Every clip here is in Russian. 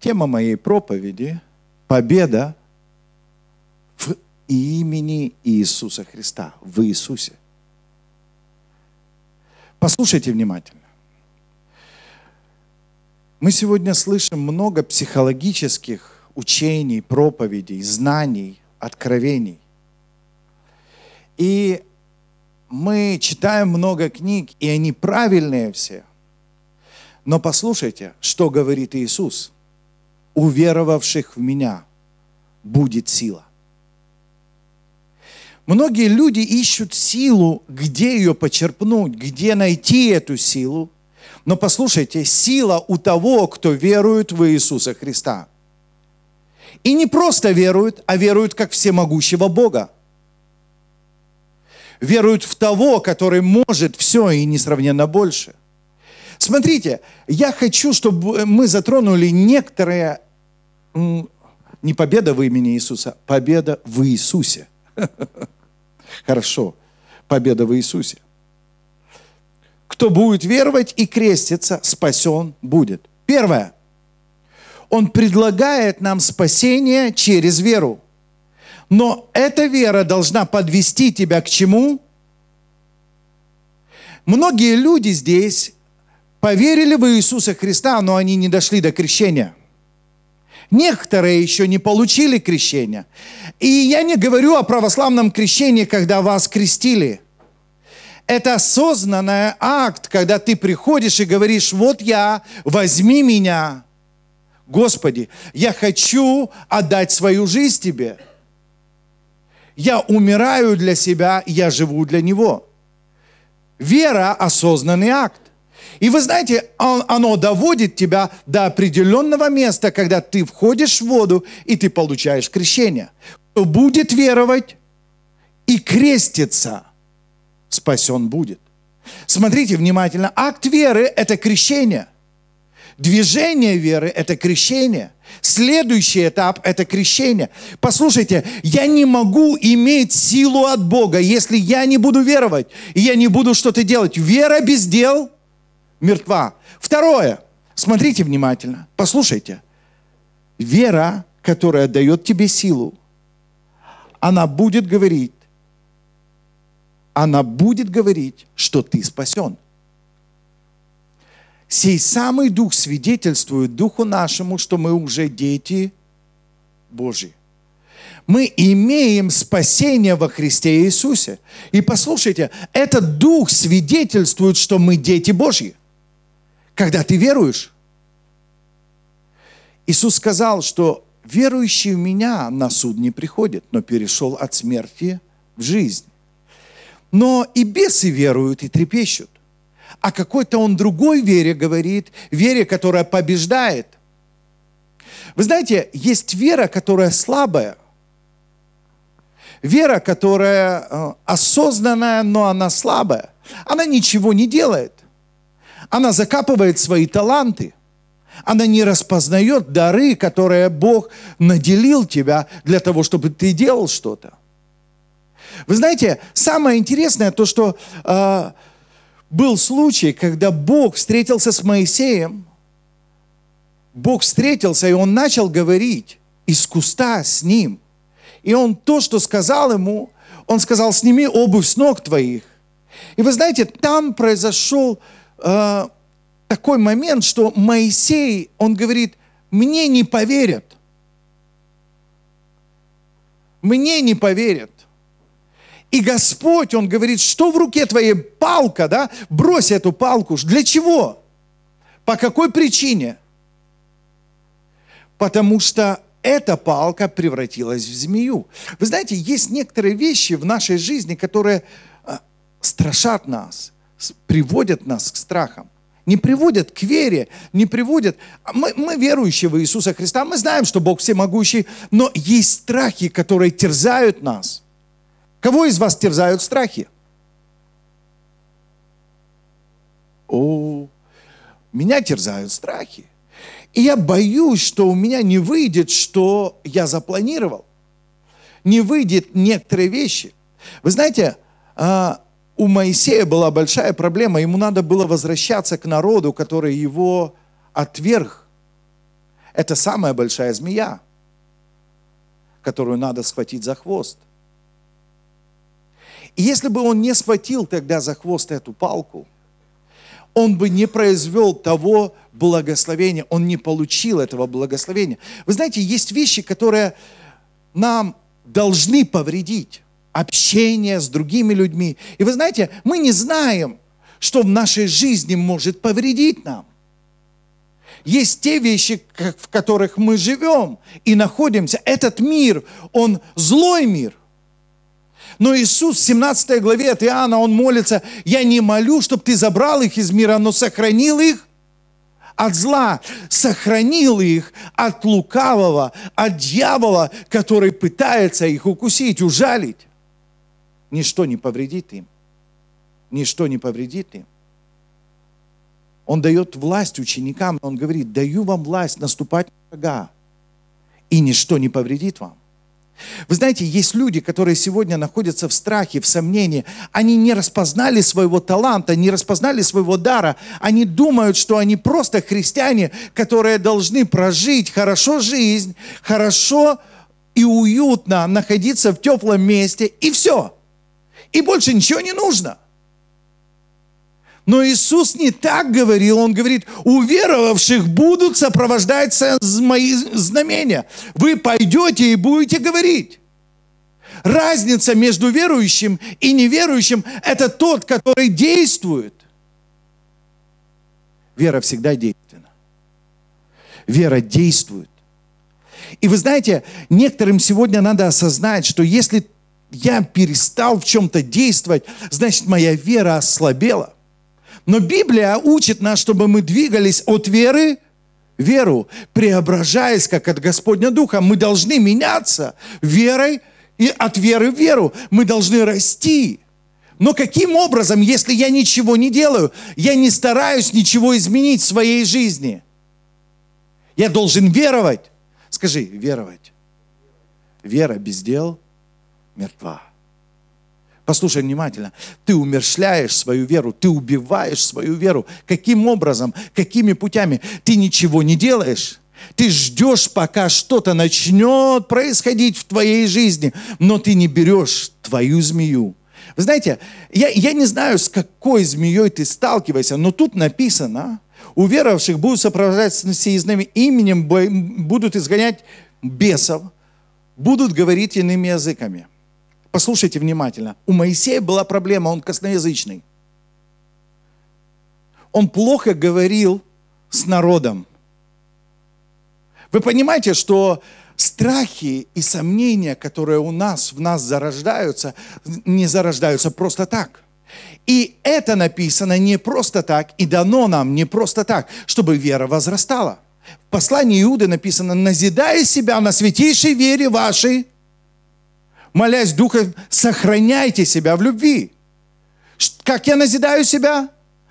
Тема моей проповеди – победа в имени Иисуса Христа, в Иисусе. Послушайте внимательно. Мы сегодня слышим много психологических учений, проповедей, знаний, откровений. И мы читаем много книг, и они правильные все. Но послушайте, что говорит Иисус. У веровавших в Меня будет сила. Многие люди ищут силу, где ее почерпнуть, где найти эту силу. Но послушайте, сила у того, кто верует в Иисуса Христа. И не просто верует, а верует как всемогущего Бога. Веруют в того, который может все и несравненно больше. Смотрите, я хочу, чтобы мы затронули некоторые, не победа в имени Иисуса, победа в Иисусе. Хорошо, победа в Иисусе. Кто будет веровать и креститься, спасен будет. Первое. Он предлагает нам спасение через веру. Но эта вера должна подвести тебя к чему? Многие люди здесь поверили в Иисуса Христа, но они не дошли до крещения. Некоторые еще не получили крещения. И я не говорю о православном крещении, когда вас крестили. Это осознанный акт, когда ты приходишь и говоришь: вот я, возьми меня. Господи, я хочу отдать свою жизнь Тебе. Я умираю для себя, я живу для Него. Вера – осознанный акт. И вы знаете, оно доводит тебя до определенного места, когда ты входишь в воду, и ты получаешь крещение. Кто будет веровать и креститься, спасен будет. Смотрите внимательно. Акт веры – это крещение. Движение веры – это крещение. Следующий этап – это крещение. Послушайте, я не могу иметь силу от Бога, если я не буду веровать, и я не буду что-то делать. Вера без дел мертва. Второе. Смотрите внимательно. Послушайте. Вера, которая дает тебе силу, она будет говорить, что ты спасен. Сей самый Дух свидетельствует Духу нашему, что мы уже дети Божьи. Мы имеем спасение во Христе Иисусе. И послушайте, этот Дух свидетельствует, что мы дети Божьи. Когда ты веруешь, Иисус сказал, что верующий в Меня на суд не приходит, но перешел от смерти в жизнь. Но и бесы веруют и трепещут. А какой-то он другой вере говорит, вере, которая побеждает. Вы знаете, есть вера, которая слабая. Вера, которая осознанная, но она слабая. Она ничего не делает. Она закапывает свои таланты. Она не распознает дары, которые Бог наделил тебя для того, чтобы ты делал что-то. Вы знаете, самое интересное то, что был случай, когда Бог встретился с Моисеем. Бог встретился, и Он начал говорить из куста с ним. И Он то, что сказал ему, Он сказал: сними обувь с ног твоих. И вы знаете, там произошел такой момент, что Моисей, он говорит: мне не поверят. Мне не поверят. И Господь, Он говорит: что в руке твоей? Палка, да? Брось эту палку. Для чего? По какой причине? Потому что эта палка превратилась в змею. Вы знаете, есть некоторые вещи в нашей жизни, которые страшат нас, приводят нас к страхам. Не приводят к вере, не приводят... Мы верующие в Иисуса Христа, мы знаем, что Бог всемогущий, но есть страхи, которые терзают нас. Кого из вас терзают страхи? Меня терзают страхи. И я боюсь, что у меня не выйдет, что я запланировал. Не выйдет некоторые вещи. Вы знаете, у Моисея была большая проблема. Ему надо было возвращаться к народу, который его отверг. Это самая большая змея, которую надо схватить за хвост. И если бы он не схватил тогда за хвост эту палку, он бы не произвел того благословения, он не получил этого благословения. Вы знаете, есть вещи, которые нам должны повредить. Общение с другими людьми. И вы знаете, мы не знаем, что в нашей жизни может повредить нам. Есть те вещи, в которых мы живем и находимся. Этот мир, он злой мир. Но Иисус в 17 главе от Иоанна, он молится: «Я не молю, чтобы ты забрал их из мира, но сохранил их от зла, сохранил их от лукавого, от дьявола, который пытается их укусить, ужалить». Ничто не повредит им. Ничто не повредит им. Он дает власть ученикам, он говорит: «Даю вам власть наступать на врага, и ничто не повредит вам». Вы знаете, есть люди, которые сегодня находятся в страхе, в сомнении. Они не распознали своего таланта, не распознали своего дара. Они думают, что они просто христиане, которые должны прожить хорошо жизнь, хорошо и уютно находиться в теплом месте, и все. И больше ничего не нужно. Но Иисус не так говорил. Он говорит: уверовавших будут сопровождаться мои знамения. Вы пойдете и будете говорить. Разница между верующим и неверующим – это тот, который действует. Вера всегда действенна. Вера действует. И вы знаете, некоторым сегодня надо осознать, что если я перестал в чем-то действовать, значит, моя вера ослабела. Но Библия учит нас, чтобы мы двигались от веры в веру, преображаясь, как от Господня Духа. Мы должны меняться верой и от веры в веру. Мы должны расти. Но каким образом, если я ничего не делаю, я не стараюсь ничего изменить в своей жизни? Я должен веровать. Скажи: веровать. Вера без дел мертва. Послушай внимательно. Ты умерщвляешь свою веру, ты убиваешь свою веру. Каким образом? Какими путями? Ты ничего не делаешь. Ты ждешь, пока что-то начнет происходить в твоей жизни, но ты не берешь твою змею. Вы знаете, я не знаю, с какой змеей ты сталкиваешься, но тут написано: уверовавших будут сопровождаться сии знамения, именем будут изгонять бесов, будут говорить иными языками. Послушайте внимательно. У Моисея была проблема, он косноязычный. Он плохо говорил с народом. Вы понимаете, что страхи и сомнения, которые в нас зарождаются, не зарождаются просто так. И это написано не просто так, и дано нам не просто так, чтобы вера возрастала. В послании Иуды написано: «Назидая себя на святейшей вере вашей, молясь Духом, сохраняйте себя в любви». Как я назидаю себя?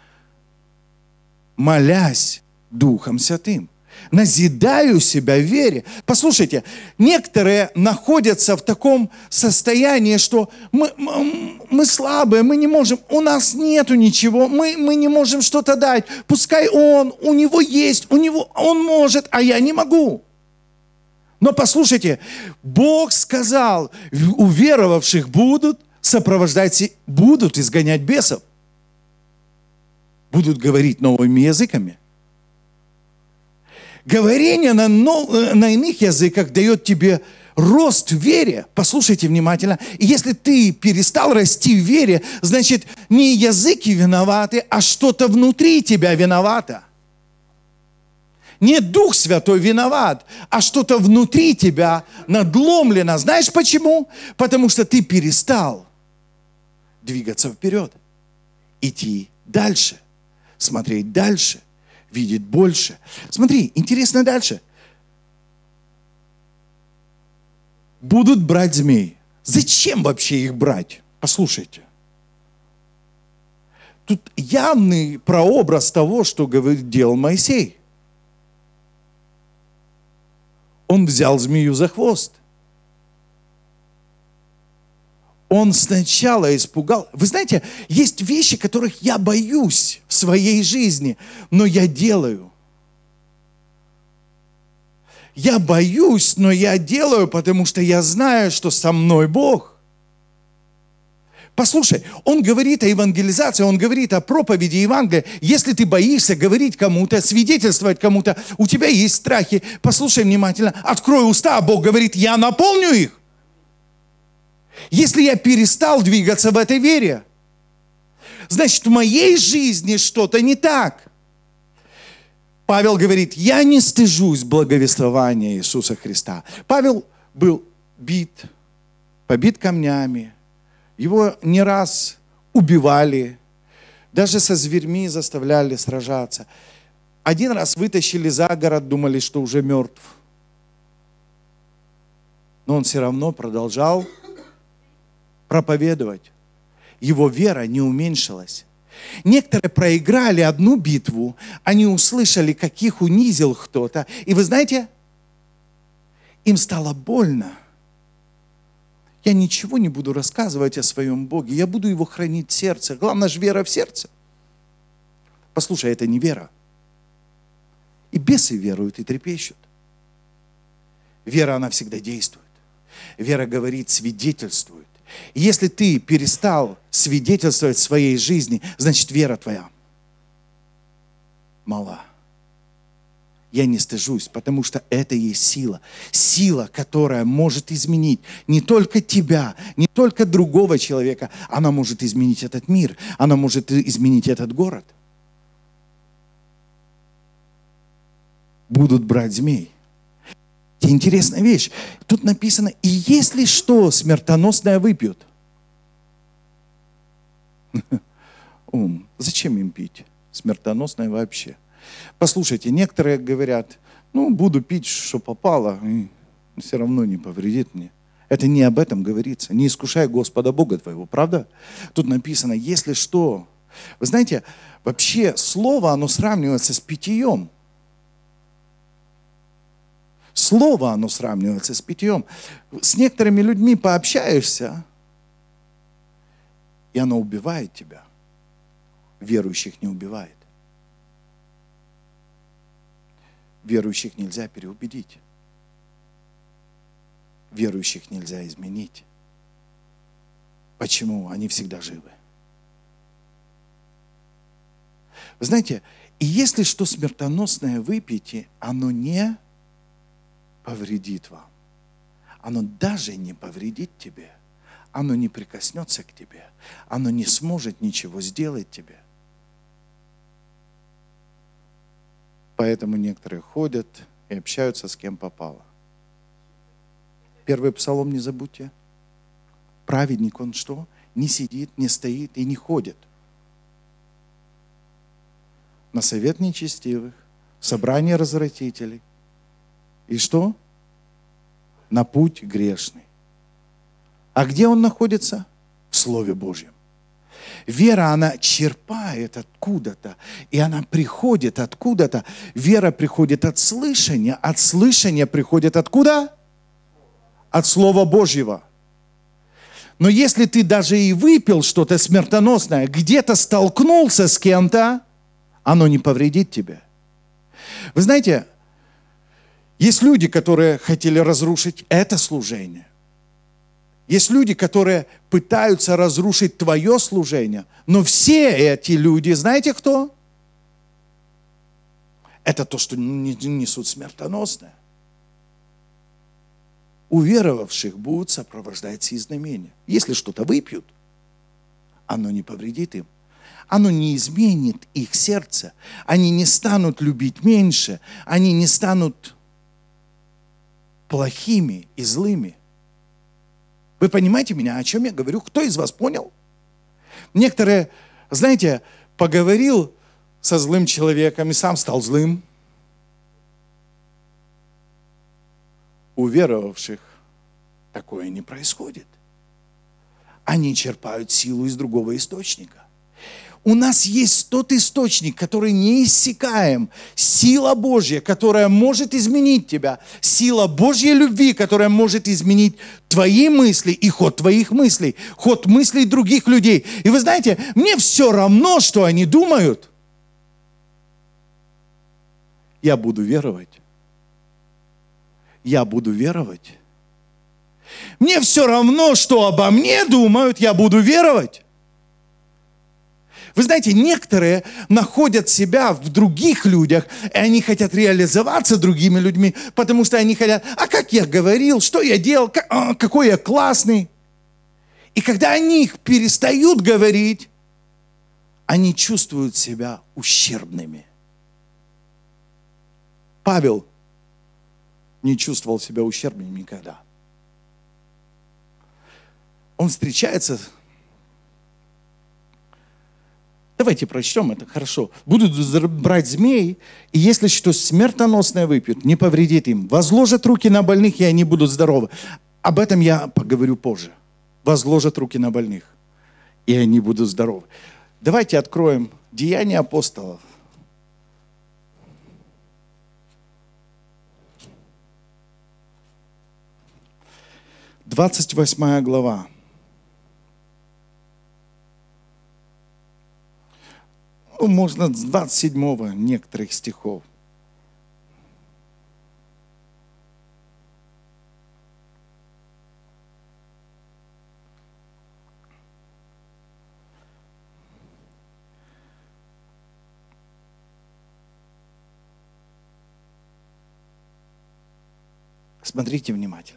Молясь Духом Святым. Назидаю себя в вере. Послушайте, некоторые находятся в таком состоянии, что мы слабые, мы не можем, у нас нету ничего, мы не можем что-то дать. Пускай у него есть, он может, а я не могу. Но послушайте, Бог сказал: уверовавших будут сопровождать, будут изгонять бесов, будут говорить новыми языками. Говорение на иных языках дает тебе рост в вере. Послушайте внимательно. И если ты перестал расти в вере, значит, не языки виноваты, а что-то внутри тебя виновато. Не Дух Святой виноват, а что-то внутри тебя надломлено. Знаешь почему? Потому что ты перестал двигаться вперед, идти дальше, смотреть дальше, видеть больше. Смотри, интересно дальше. Будут брать змей. Зачем вообще их брать? Послушайте. Тут явный прообраз того, что делал Моисей. Он взял змею за хвост. Он сначала испугал. Вы знаете, есть вещи, которых я боюсь в своей жизни, но я делаю. Я боюсь, но я делаю, потому что я знаю, что со мной Бог. Послушай, он говорит о евангелизации, он говорит о проповеди Евангелия. Если ты боишься говорить кому-то, свидетельствовать кому-то, у тебя есть страхи, послушай внимательно, открой уста, а Бог говорит, я наполню их. Если я перестал двигаться в этой вере, значит, в моей жизни что-то не так. Павел говорит, я не стыжусь благовествования Иисуса Христа. Павел был бит, побит камнями. Его не раз убивали, даже со зверьми заставляли сражаться. Один раз вытащили за город, думали, что уже мертв. Но он все равно продолжал проповедовать. Его вера не уменьшилась. Некоторые проиграли одну битву, они услышали, каких унизил кто-то. И вы знаете, им стало больно. Я ничего не буду рассказывать о своем Боге. Я буду его хранить в сердце. Главное же вера в сердце. Послушай, это не вера. И бесы веруют и трепещут. Вера, она всегда действует. Вера говорит, свидетельствует. И если ты перестал свидетельствовать в своей жизни, значит, вера твоя мала. Я не стыжусь, потому что это и есть сила. Сила, которая может изменить не только тебя, не только другого человека. Она может изменить этот мир. Она может изменить этот город. Будут брать змей. Интересная вещь. Тут написано, и если что, смертоносное выпьют. Зачем им пить? Смертоносное вообще. Послушайте, некоторые говорят, буду пить, что попало, и все равно не повредит мне. Это не об этом говорится. Не искушай Господа Бога твоего, правда? Тут написано, если что. Вы знаете, вообще слово, оно сравнивается с питьем. Слово, оно сравнивается с питьем. С некоторыми людьми пообщаешься, и оно убивает тебя. Верующих не убивает. Верующих нельзя переубедить. Верующих нельзя изменить. Почему? Они всегда живы. Вы знаете, и если что смертоносное выпьете, оно не повредит вам. Оно даже не повредит тебе. Оно не прикоснется к тебе. Оно не сможет ничего сделать тебе. Поэтому некоторые ходят и общаются с кем попало. Первый псалом не забудьте. Праведник, он что? Не сидит, не стоит и не ходит на совет нечестивых, собрание развратителей. И что? На путь грешный. А где он находится? В Слове Божьем. Вера, она черпает откуда-то, и она приходит откуда-то. Вера приходит от слышания приходит откуда? От Слова Божьего. Но если ты даже и выпил что-то смертоносное, где-то столкнулся с кем-то, оно не повредит тебе. Вы знаете, есть люди, которые хотели разрушить это служение. Есть люди, которые пытаются разрушить твое служение. Но все эти люди, знаете кто? Это то, что несут смертоносное. У веровавших будут сопровождать знамения. Если что-то выпьют, оно не повредит им. Оно не изменит их сердце. Они не станут любить меньше. Они не станут плохими и злыми. Вы понимаете меня, о чем я говорю? Кто из вас понял? Некоторые, знаете, поговорил со злым человеком и сам стал злым. У веровавших такое не происходит. Они черпают силу из другого источника. У нас есть тот источник, который не иссякаем. Сила Божья, которая может изменить тебя. Сила Божьей любви, которая может изменить твои мысли и ход твоих мыслей. Ход мыслей других людей. И вы знаете, мне все равно, что они думают. Я буду веровать. я буду веровать. Мне все равно, что обо мне думают, я буду веровать. Вы знаете, некоторые находят себя в других людях, и они хотят реализоваться другими людьми, потому что они хотят, а как я говорил, что я делал, какой я классный. И когда они их перестают говорить, они чувствуют себя ущербными. Павел не чувствовал себя ущербным никогда. Он встречается. Давайте прочтем это, хорошо. Будут брать змей, и если что смертоносное выпьют, не повредит им. Возложат руки на больных, и они будут здоровы. Об этом я поговорю позже. Возложат руки на больных, и они будут здоровы. Давайте откроем Деяния апостолов. 28 глава. Можно с 27 некоторых стихов. Смотрите внимательно.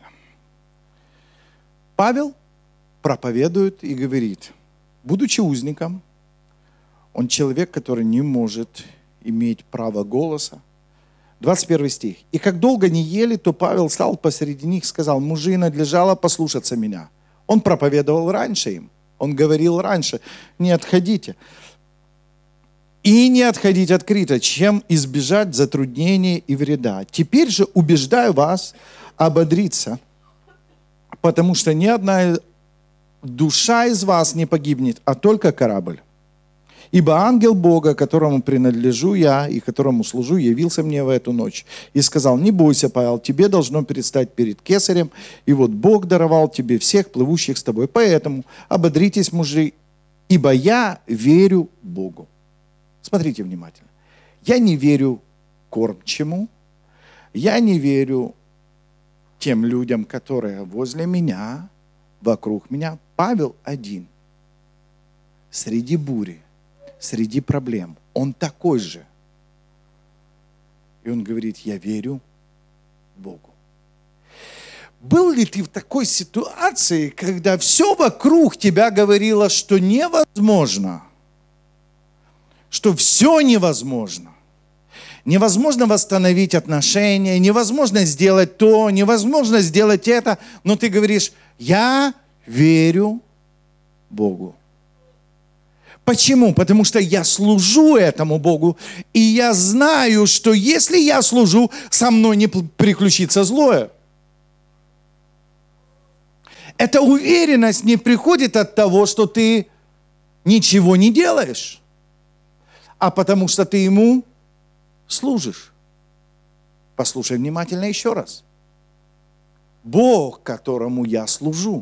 Павел проповедует и говорит, будучи узником, он человек, который не может иметь права голоса. 21 стих. «И как долго не ели, то Павел стал посреди них, сказал, мужи, надлежало послушаться меня». Он проповедовал раньше им. Он говорил раньше, не отходите. И не отходить открыто, чем избежать затруднений и вреда. Теперь же убеждаю вас ободриться, потому что ни одна душа из вас не погибнет, а только корабль. Ибо ангел Бога, которому принадлежу я и которому служу, явился мне в эту ночь и сказал, не бойся, Павел, тебе должно предстать перед кесарем, и вот Бог даровал тебе всех плывущих с тобой. Поэтому ободритесь, мужи, ибо я верю Богу. Смотрите внимательно. Я не верю кормчему, я не верю тем людям, которые возле меня, вокруг меня. Павел один. Среди бури, среди проблем. Он такой же. И он говорит, я верю Богу. Был ли ты в такой ситуации, когда все вокруг тебя говорило, что невозможно? Что все невозможно? Невозможно восстановить отношения, невозможно сделать то, невозможно сделать это, но ты говоришь, я верю Богу. Почему? Потому что я служу этому Богу, и я знаю, что если я служу, со мной не приключится злое. Эта уверенность не приходит от того, что ты ничего не делаешь, а потому что ты ему служишь. Послушай внимательно еще раз. Бог, которому я служу.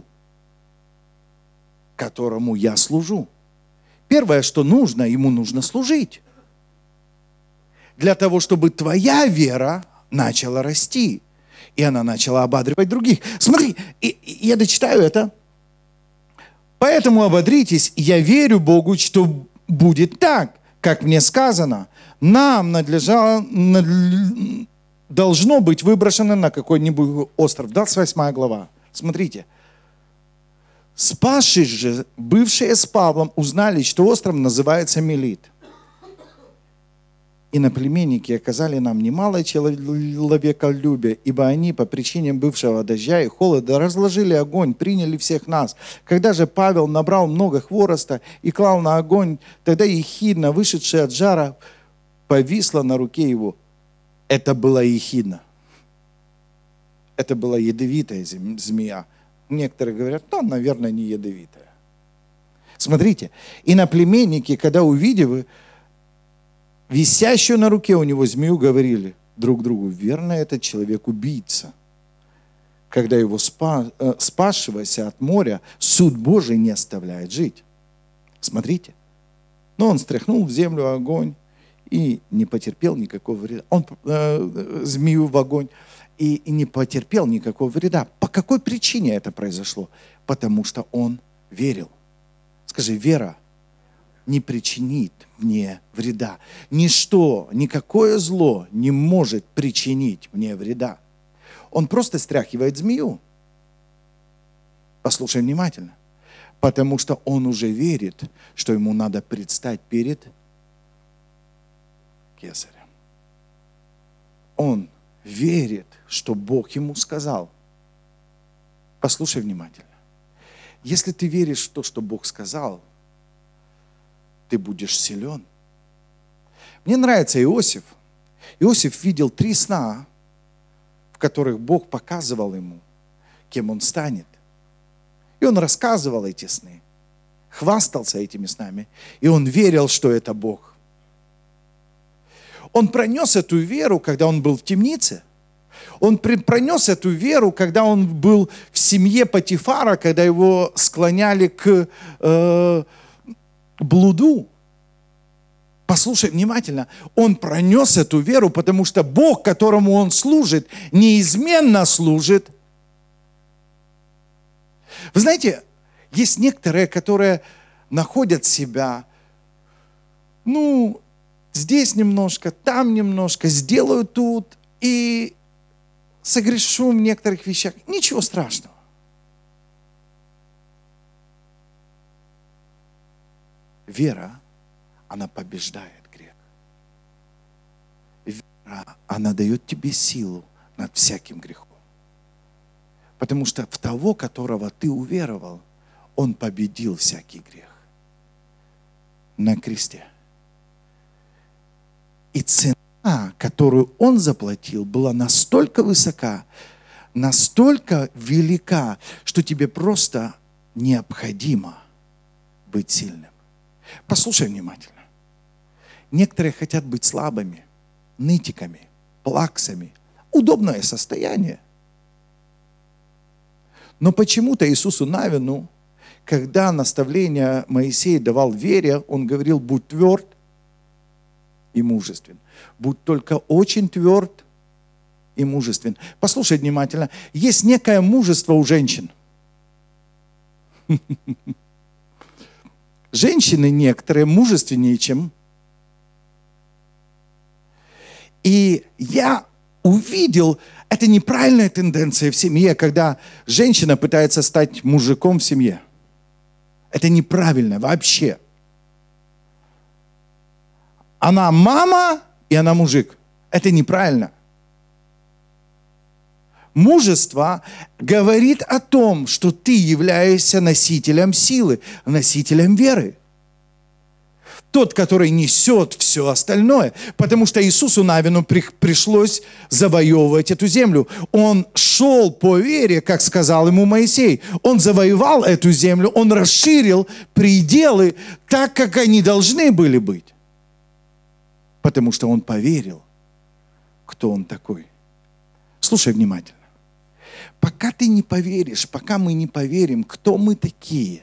Которому я служу. Первое, что нужно, ему нужно служить. Для того, чтобы твоя вера начала расти. И она начала ободривать других. Смотри, я дочитаю это. Поэтому ободритесь, я верю Богу, что будет так, как мне сказано. Нам должно быть выброшено на какой-нибудь остров. 28 глава. Смотрите. Спасшись же, бывшие с Павлом, узнали, что остров называется Мелит. Иноплеменники оказали нам немало человеколюбия, ибо они по причине бывшего дождя и холода разложили огонь, приняли всех нас. Когда же Павел набрал много хвороста и клал на огонь, тогда ехидна, вышедшая от жара, повисла на руке его. Это была ехидна. Это была ядовитая змея. Некоторые говорят, наверное, не ядовитая. Смотрите, иноплеменники, когда увидели висящую на руке у него змею, говорили друг другу, верно, этот человек убийца. Когда его спасшегося от моря суд Божий не оставляет жить. Смотрите. Но он стряхнул в землю огонь и не потерпел никакого вреда. Он змею в огонь. и не потерпел никакого вреда. По какой причине это произошло? Потому что он верил. Скажи, вера не причинит мне вреда. Ничто, никакое зло не может причинить мне вреда. Он просто стряхивает змею. Послушай внимательно. Потому что он уже верит, что ему надо предстать перед Кесарем. Он верит, что Бог ему сказал. Послушай внимательно. Если ты веришь в то, что Бог сказал, ты будешь силен. Мне нравится Иосиф. Иосиф видел 3 сна, в которых Бог показывал ему, кем он станет. И он рассказывал эти сны, хвастался этими снами, и он верил, что это Бог. Он пронес эту веру, когда он был в темнице. Он пронес эту веру, когда он был в семье Потифара, когда его склоняли к блуду. Послушай внимательно. Он пронес эту веру, потому что Бог, которому он служит, неизменно служит. Вы знаете, есть некоторые, которые находят себя, здесь немножко, там немножко, сделаю тут и согрешу в некоторых вещах. Ничего страшного. Вера, она побеждает грех. Вера, она дает тебе силу над всяким грехом. Потому что в того, которого ты уверовал, он победил всякий грех на кресте. И цена, которую он заплатил, была настолько высока, настолько велика, что тебе просто необходимо быть сильным. Послушай внимательно. Некоторые хотят быть слабыми, нытиками, плаксами. Удобное состояние. Но почему-то Иисусу Навину, когда наставление Моисей давал вере, он говорил: будь тверд и мужествен. Будь только очень тверд и мужествен. Послушай внимательно. Есть некое мужество у женщин. Женщины некоторые мужественнее, чем... И я увидел, это неправильная тенденция в семье, когда женщина пытается стать мужиком в семье. Это неправильно вообще. Она мама, и она мужик. Это неправильно. Мужество говорит о том, что ты являешься носителем силы, носителем веры. Тот, который несет все остальное. Потому что Иисусу Навину пришлось завоевывать эту землю. Он шел по вере, как сказал ему Моисей. Он завоевал эту землю, он расширил пределы так, как они должны были быть. Потому что он поверил, кто он такой. Слушай внимательно. Пока ты не поверишь, пока мы не поверим, кто мы такие,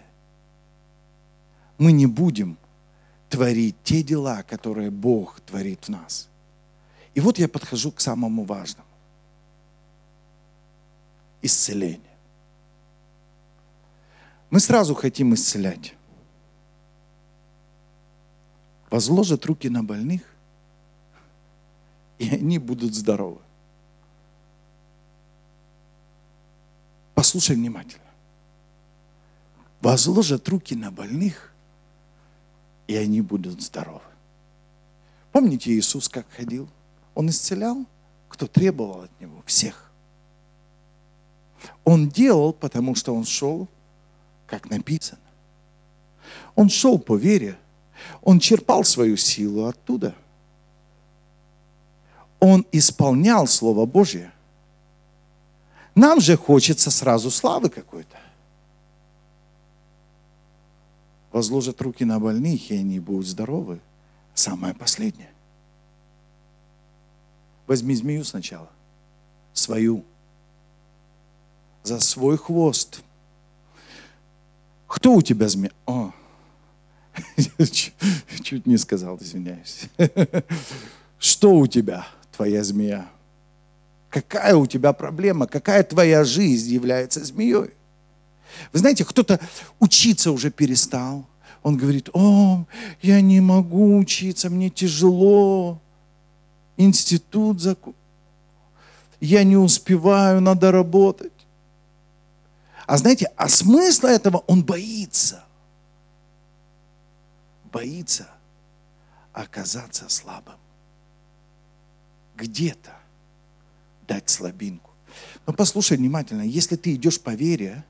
мы не будем творить те дела, которые Бог творит в нас. И вот я подхожу к самому важному. Исцеление. Мы сразу хотим исцелять. Возложат руки на больных, и они будут здоровы. Послушай внимательно. Возложат руки на больных, и они будут здоровы. Помните, Иисус как ходил? Он исцелял, кто требовал от Него, всех. Он делал, потому что Он шел, как написано. Он шел по вере. Он черпал свою силу оттуда. Он исполнял Слово Божье. Нам же хочется сразу славы какой-то. Возложат руки на больных, и они будут здоровы. Самое последнее. Возьми змею сначала. Свою. За свой хвост. Кто у тебя змея? О, чуть не сказал, извиняюсь. Что у тебя, твоя змея? Какая у тебя проблема? Какая твоя жизнь является змеей? Вы знаете, кто-то учиться уже перестал. Он говорит: о, я не могу учиться, мне тяжело. Институт я не успеваю, надо работать. А знаете, а смысла этого он боится. Боится оказаться слабым. Где-то дать слабинку. Но послушай внимательно, если ты идешь по вере,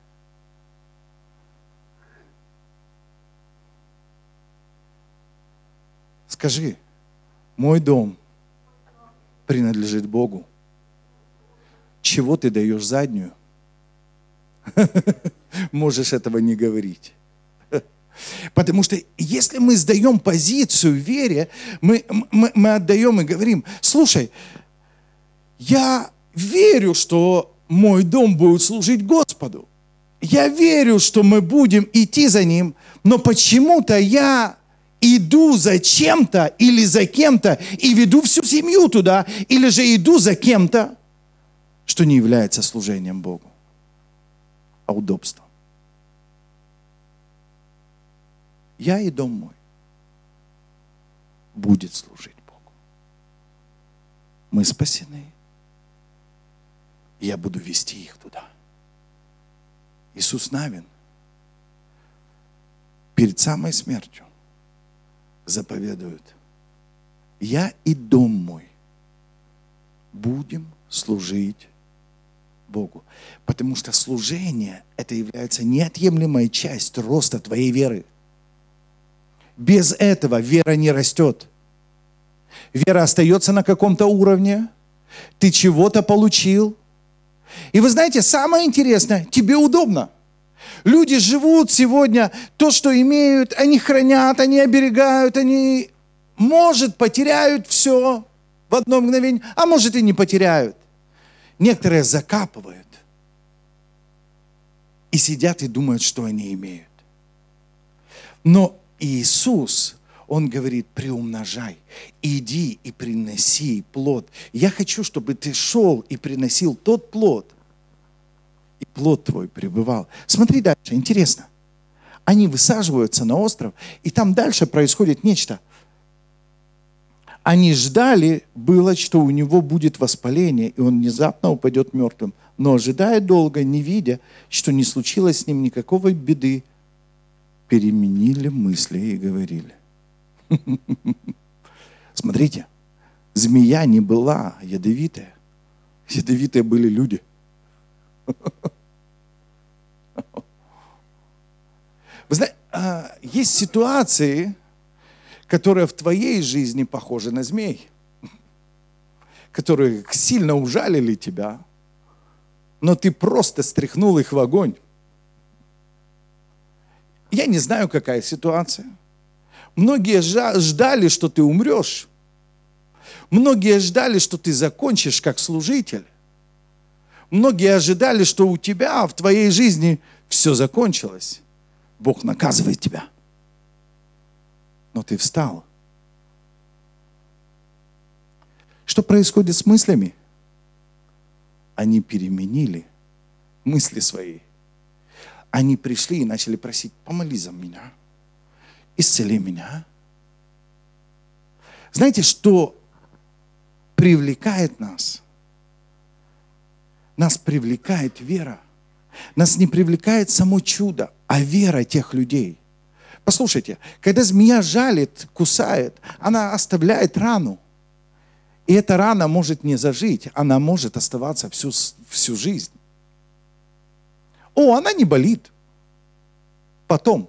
скажи: мой дом принадлежит Богу. Чего ты даешь заднюю? Можешь этого не говорить. Потому что если мы сдаем позицию в вере, мы отдаем и говорим: слушай, я верю, что мой дом будет служить Господу. Я верю, что мы будем идти за Ним, но почему-то я иду за чем-то или за кем-то и веду всю семью туда, или же иду за кем-то, что не является служением Богу, а удобством. Я и дом мой будет служить Богу. Мы спасены. И я буду вести их туда. Иисус Навин перед самой смертью заповедует: я и дом мой будем служить Богу. Потому что служение – это является неотъемлемой частью роста твоей веры. Без этого вера не растет. Вера остается на каком-то уровне. Ты чего-то получил. И вы знаете, самое интересное, тебе удобно. Люди живут сегодня, то, что имеют, они хранят, они оберегают, они, может, потеряют все в одно мгновение, а может и не потеряют. Некоторые закапывают и сидят и думают, что они имеют. Но Иисус, Он говорит: приумножай, иди и приноси плод. Я хочу, чтобы ты шел и приносил тот плод, и плод твой пребывал. Смотри дальше, интересно. Они высаживаются на остров, и там дальше происходит нечто. Они ждали, было, что у него будет воспаление, и он внезапно упадет мертвым. Но ожидая долго, не видя, что не случилось с ним никакой беды, переменили мысли и говорили. Смотрите, змея не была ядовитая. Ядовитые были люди. Вы знаете, есть ситуации, которые в твоей жизни похожи на змей, которые сильно ужалили тебя, но ты просто стряхнул их в огонь. Я не знаю, какая ситуация. Многие ждали, что ты умрешь. Многие ждали, что ты закончишь как служитель. Многие ожидали, что у тебя в твоей жизни все закончилось. Бог наказывает тебя. Но ты встал. Что происходит с мыслями? Они переменили мысли свои. Они пришли и начали просить: помолись за меня, исцели меня. Знаете, что привлекает нас? Нас привлекает вера. Нас не привлекает само чудо, а вера тех людей. Послушайте, когда змея жалит, кусает, она оставляет рану. И эта рана может не зажить, она может оставаться всю жизнь. О, она не болит. Потом.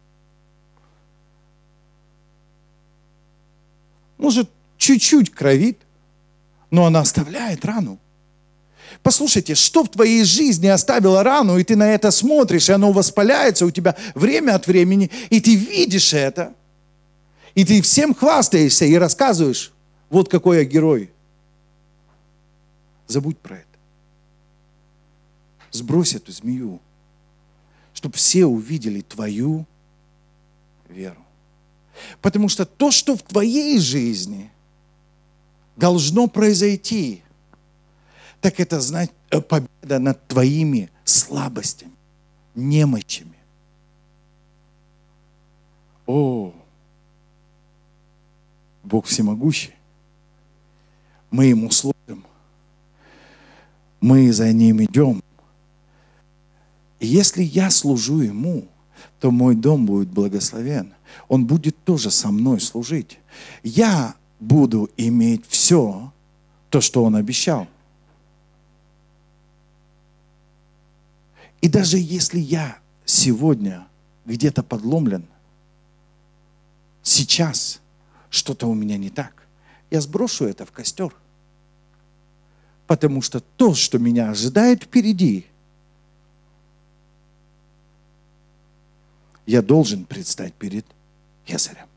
Может, чуть-чуть кровит, но она оставляет рану. Послушайте, что в твоей жизни оставило рану, и ты на это смотришь, и оно воспаляется у тебя время от времени, и ты видишь это, и ты всем хвастаешься и рассказываешь: вот какой я герой. Забудь про это. Сбрось эту змею, чтобы все увидели твою веру. Потому что то, что в твоей жизни должно произойти, так это победа над твоими слабостями, немощами. О, Бог всемогущий. Мы Ему служим. Мы за Ним идем. И если я служу Ему, то мой дом будет благословен. Он будет тоже со мной служить. Я буду иметь все, то, что Он обещал. И даже если я сегодня где-то подломлен, сейчас что-то у меня не так, я сброшу это в костер. Потому что то, что меня ожидает впереди, я должен предстать перед Кесарем.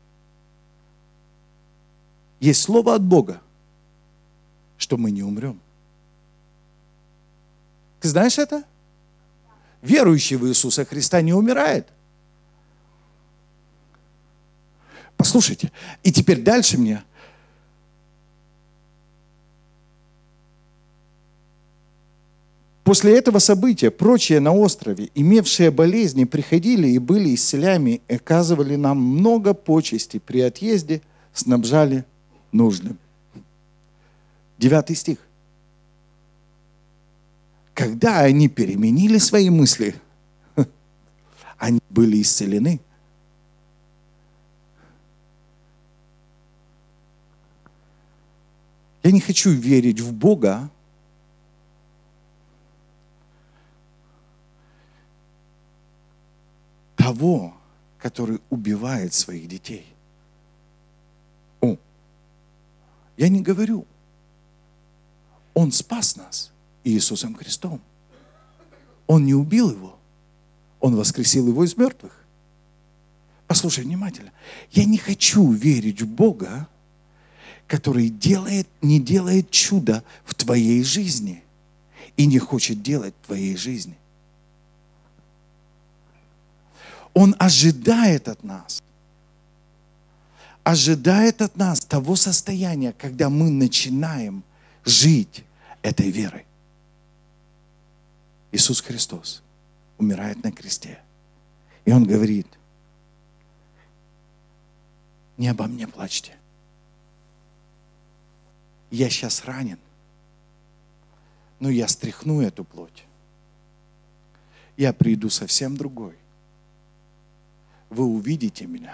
Есть слово от Бога, что мы не умрем. Ты знаешь это? Верующий в Иисуса Христа не умирает. Послушайте, и теперь дальше мне. После этого события прочие на острове, имевшие болезни, приходили и были исцеляемы, и оказывали нам много почестей при отъезде, снабжали нужным. 9 стих. Когда они переменили свои мысли, они были исцелены. Я не хочу верить в Бога, того, который убивает своих детей. Я не говорю. Он спас нас Иисусом Христом. Он не убил его. Он воскресил его из мертвых. Послушай внимательно. Я не хочу верить в Бога, который не делает чудо в твоей жизни и не хочет делать в твоей жизни. Он ожидает от нас того состояния, когда мы начинаем жить этой верой. Иисус Христос умирает на кресте. И Он говорит: не обо мне плачьте. Я сейчас ранен, но я стряхну эту плоть. Я приду совсем другой. Вы увидите меня.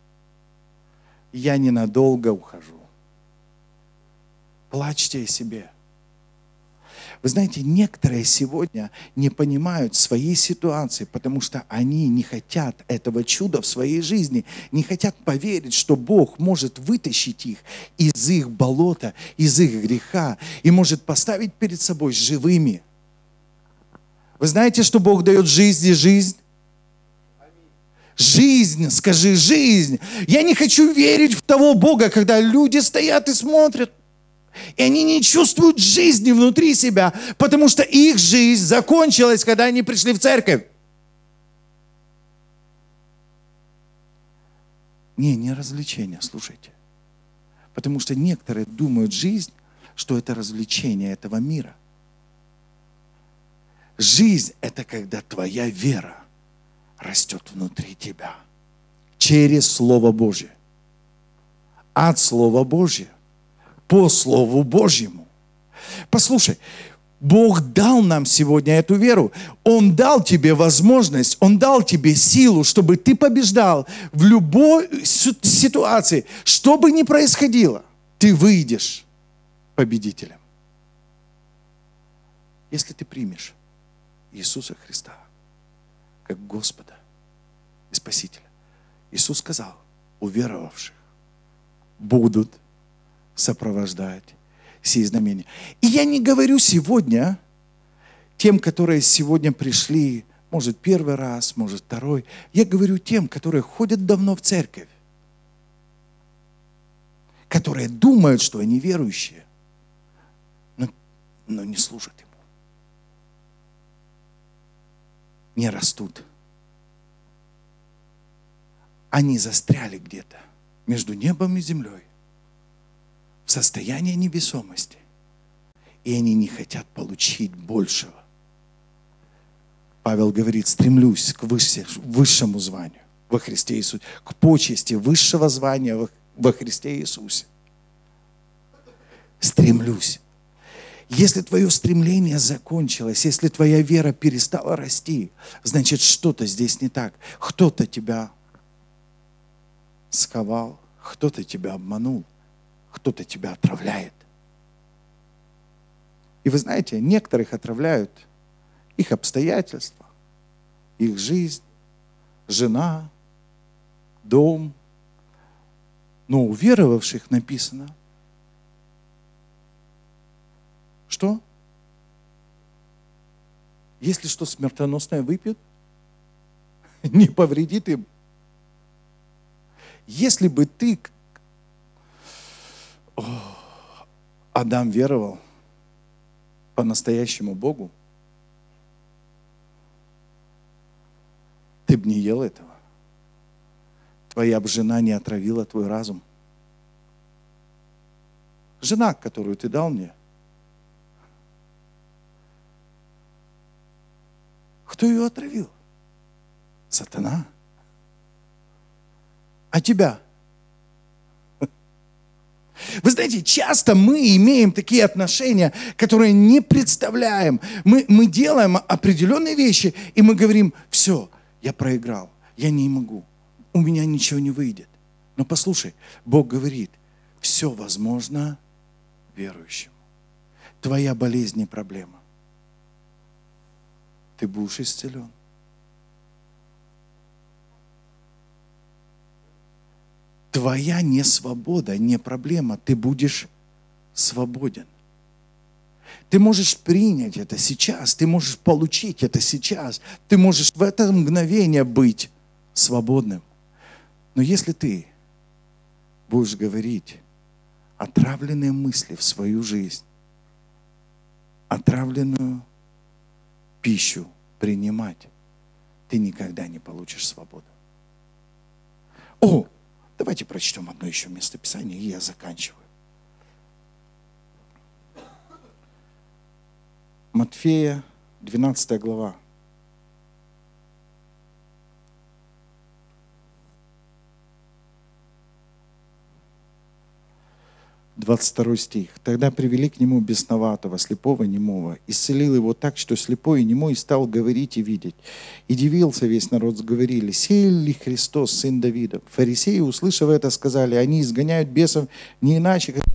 Я ненадолго ухожу. Плачьте о себе. Вы знаете, некоторые сегодня не понимают своей ситуации, потому что они не хотят этого чуда в своей жизни, не хотят поверить, что Бог может вытащить их из их болота, из их греха и может поставить перед собой живыми. Вы знаете, что Бог дает жизнь и жизнь? Жизнь, скажи, жизнь. Я не хочу верить в того Бога, когда люди стоят и смотрят, и они не чувствуют жизни внутри себя, потому что их жизнь закончилась, когда они пришли в церковь. Не развлечение, слушайте. Потому что некоторые думают жизнь, что это развлечение этого мира. Жизнь – это когда твоя вера растет внутри тебя. Через Слово Божье. От Слова Божьего. По Слову Божьему. Послушай, Бог дал нам сегодня эту веру. Он дал тебе возможность, Он дал тебе силу, чтобы ты побеждал в любой ситуации. Что бы ни происходило, ты выйдешь победителем. Если ты примешь Иисуса Христа как Господа и Спасителя. Иисус сказал: уверовавших будут сопровождать сии знамения. И я не говорю сегодня тем, которые сегодня пришли, может, первый раз, может, второй. Я говорю тем, которые ходят давно в церковь, которые думают, что они верующие, но не служат Ему. Не растут. Они застряли где-то между небом и землей в состоянии невесомости и они не хотят получить большего. Павел говорит, стремлюсь к высшему званию во Христе Иисусе, к почести высшего звания во Христе Иисусе. Стремлюсь. Если твое стремление закончилось, если твоя вера перестала расти, значит, что-то здесь не так. Кто-то тебя сковал, кто-то тебя обманул, кто-то тебя отравляет. И вы знаете, некоторых отравляют их обстоятельства, их жизнь, жена, дом. Но у веровавших написано, что? Если что смертоносное выпьют, не повредит им. Если бы ты, Адам, веровал по-настоящему Богу, ты бы не ел этого. Твоя бы жена не отравила твой разум. Жена, которую ты дал мне, кто ее отравил? Сатана. А тебя? Вы знаете, часто мы имеем такие отношения, которые не представляем. Мы делаем определенные вещи, и мы говорим, все, я проиграл, я не могу, у меня ничего не выйдет. Но послушай, Бог говорит, все возможно верующему. Твоя болезнь не проблема. Ты будешь исцелен. Твоя несвобода не проблема, ты будешь свободен. Ты можешь принять это сейчас, ты можешь получить это сейчас, ты можешь в это мгновение быть свободным. Но если ты будешь говорить отравленные мысли в свою жизнь, отравленную пищу принимать, ты никогда не получишь свободу. Давайте прочтем одно еще местописание, и я заканчиваю. Матфея, 12 глава. 22 стих. «Тогда привели к нему бесноватого, слепого, немого. Исцелил его так, что слепой и немой стал говорить и видеть. И дивился весь народ, говорили, сей ли Христос, сын Давида? Фарисеи, услышав это, сказали, они изгоняют бесов не иначе, как...»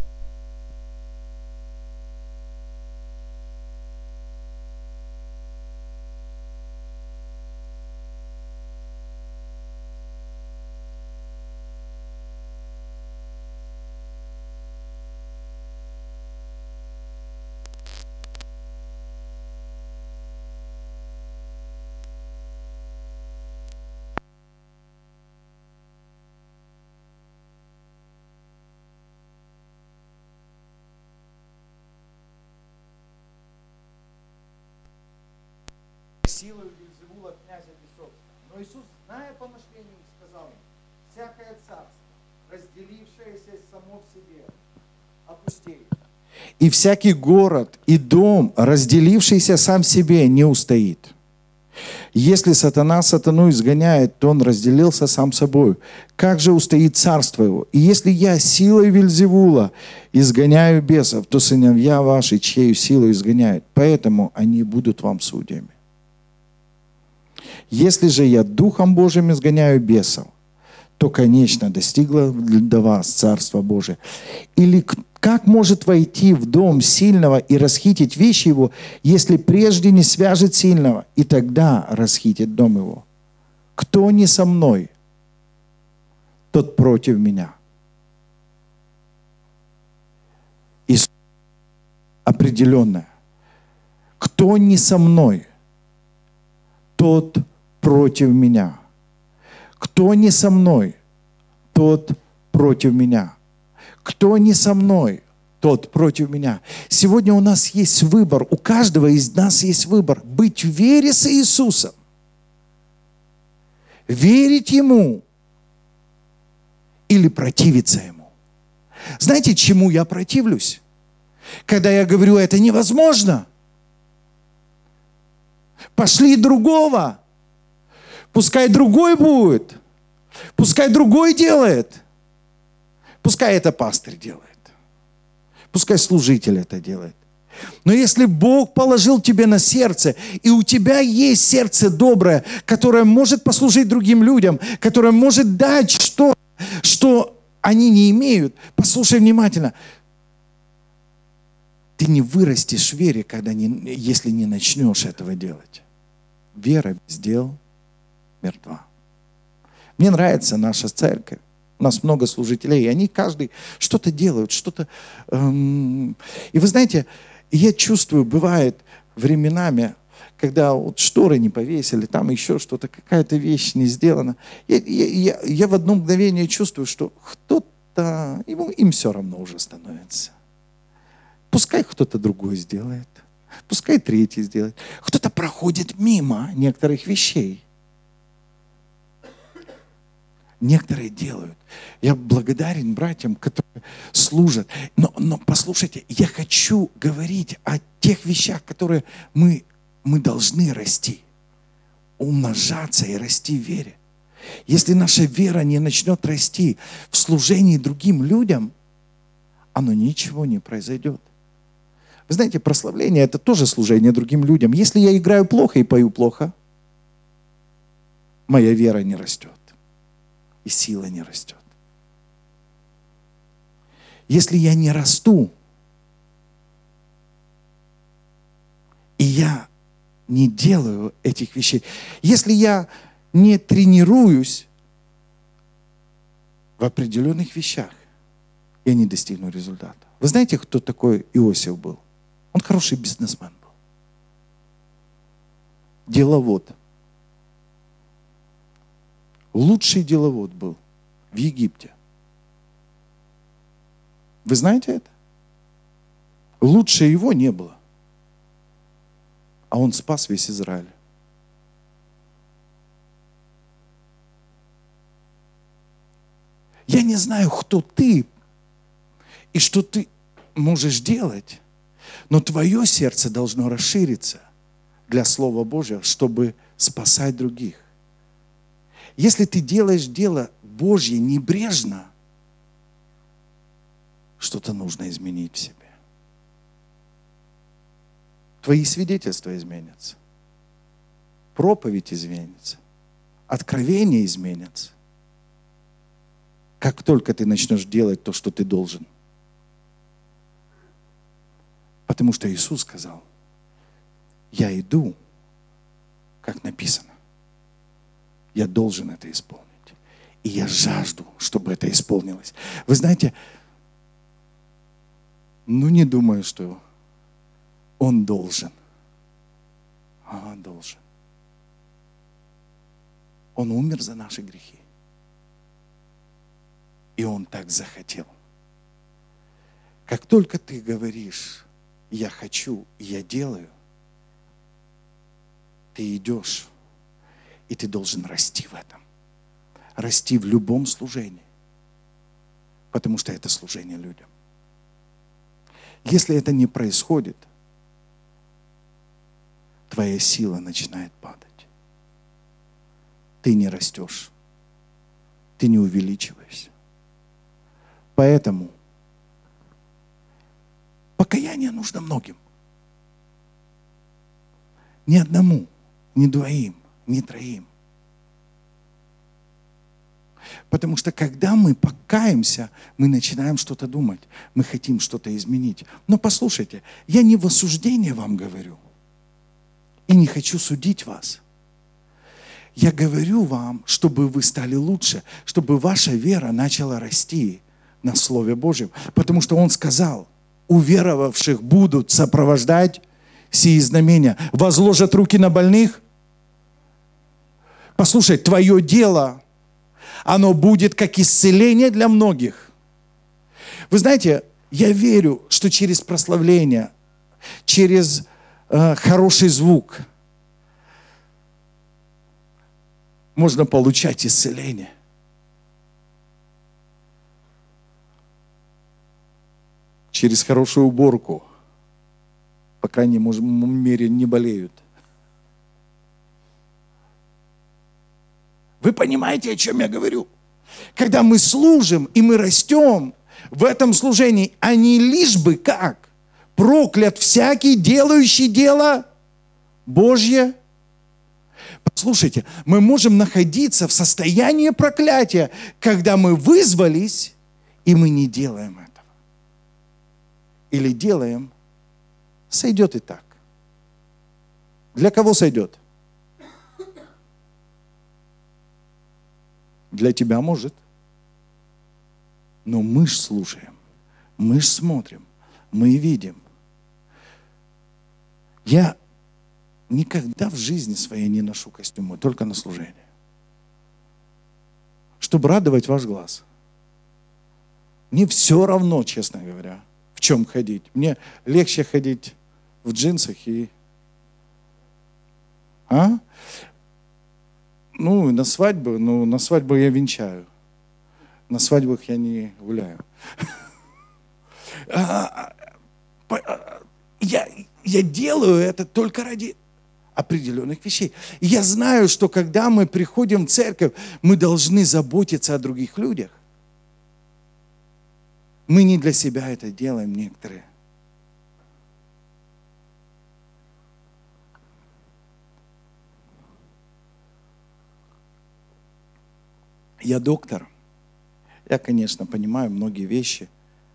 силою Вельзевула, князя бесов. Но Иисус, зная помышления, сказал им, всякое царство, разделившееся само в себе, опустеет. И всякий город и дом, разделившийся сам в себе, не устоит. Если сатана сатану изгоняет, то он разделился сам собой. Как же устоит царство его? И если я силой Вельзевула изгоняю бесов, то сыновья ваши, чьею силой изгоняют, поэтому они будут вам судьями. Если же я Духом Божьим изгоняю бесов, то, конечно, достигло до вас Царство Божие. Или как может войти в дом сильного и расхитить вещи его, если прежде не свяжет сильного, и тогда расхитит дом его? Кто не со мной, тот против меня. И определенное. Кто не со мной, тот против меня. Кто не со мной, тот против меня. Кто не со мной, тот против меня. Сегодня у нас есть выбор, у каждого из нас есть выбор. Быть в вере с Иисусом. Верить Ему или противиться Ему. Знаете, чему я противлюсь? Когда я говорю, это невозможно. Пошли другого. Пускай другой будет. Пускай другой делает. Пускай это пастырь делает. Пускай служитель это делает. Но если Бог положил тебе на сердце, и у тебя есть сердце доброе, которое может послужить другим людям, которое может дать что они не имеют, послушай внимательно. Ты не вырастешь в вере, если не начнешь этого делать. Вера без дел мертва. Мне нравится наша церковь. У нас много служителей, и они каждый что-то делают, что-то... И вы знаете, я чувствую, бывает временами, когда вот шторы не повесили, там еще что-то, какая-то вещь не сделана. Я в одно мгновение чувствую, что кто-то, им все равно уже становится. Пускай кто-то другой сделает, пускай третий сделает. Кто-то проходит мимо некоторых вещей. Некоторые делают. Я благодарен братьям, которые служат. Но послушайте, я хочу говорить о тех вещах, которые мы должны расти. Умножаться и расти в вере. Если наша вера не начнет расти в служении другим людям, оно ничего не произойдет. Вы знаете, прославление – это тоже служение другим людям. Если я играю плохо и пою плохо, моя вера не растет. И сила не растет. Если я не расту, и я не делаю этих вещей, если я не тренируюсь в определенных вещах, я не достигну результата. Вы знаете, кто такой Иосиф был? Он хороший бизнесмен был. Деловод. Лучший деловод был в Египте. Вы знаете это? Лучше его не было. А он спас весь Израиль. Я не знаю, кто ты и что ты можешь делать, но твое сердце должно расшириться для Слова Божьего, чтобы спасать других. Если ты делаешь дело Божье небрежно, что-то нужно изменить в себе. Твои свидетельства изменятся. Проповедь изменится. Откровение изменится. Как только ты начнешь делать то, что ты должен. Потому что Иисус сказал, я иду, как написано. Я должен это исполнить. И я жажду, чтобы это исполнилось. Вы знаете, не думаю, что он должен. Должен. Он умер за наши грехи. И он так захотел. Как только ты говоришь, я хочу, я делаю, ты идешь. И ты должен расти в этом. Расти в любом служении. Потому что это служение людям. Если это не происходит, твоя сила начинает падать. Ты не растешь. Ты не увеличиваешься. Поэтому покаяние нужно многим. Ни одному, ни двоим. Не троим. Потому что когда мы покаемся, мы начинаем что-то думать. Мы хотим что-то изменить. Но послушайте, я не в осуждение вам говорю. И не хочу судить вас. Я говорю вам, чтобы вы стали лучше, чтобы ваша вера начала расти на Слове Божьем. Потому что Он сказал, уверовавших будут сопровождать сии знамения. Возложат руки на больных. Послушай, твое дело, оно будет как исцеление для многих. Вы знаете, я верю, что через прославление, через хороший звук можно получать исцеление. через хорошую уборку. По крайней мере, не болеют. Вы понимаете, о чем я говорю? Когда мы служим и мы растем в этом служении, а не лишь бы как проклят всякий, делающий дело Божье. Послушайте, мы можем находиться в состоянии проклятия, когда мы вызвались, и мы не делаем этого. Или делаем, сойдет и так. Для кого сойдет? Для тебя может. Но мы ж слушаем, мы ж смотрим, мы видим. Я никогда в жизни своей не ношу костюмы, только на служение. Чтобы радовать ваш глаз. Мне все равно, честно говоря, в чем ходить. Мне легче ходить в джинсах и... на свадьбу я венчаю. На свадьбах я не гуляю. Я делаю это только ради определенных вещей. И я знаю, что когда мы приходим в церковь, мы должны заботиться о других людях. Мы не для себя это делаем некоторые. Я доктор. Я, конечно, понимаю многие вещи.